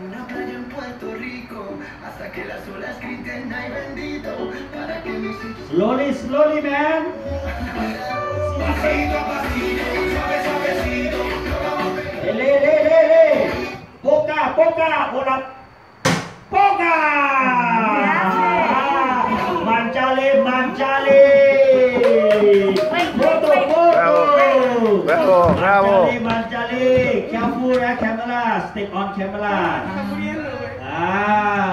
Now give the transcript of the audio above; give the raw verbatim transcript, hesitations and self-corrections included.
una playa en Puerto Rico, hasta que las olas griten ay bendito, para que mis hijos... Slowly, slowly, man. Pasito a pasito, suave, suavecito. Ele, ele, ele, ele. Poca, poca, bola. Poca. Manjale, manjale. Foto, foto. Bravo, bravo. Manjale, manjale. Careful, ya camera. Stick on camera. Ah.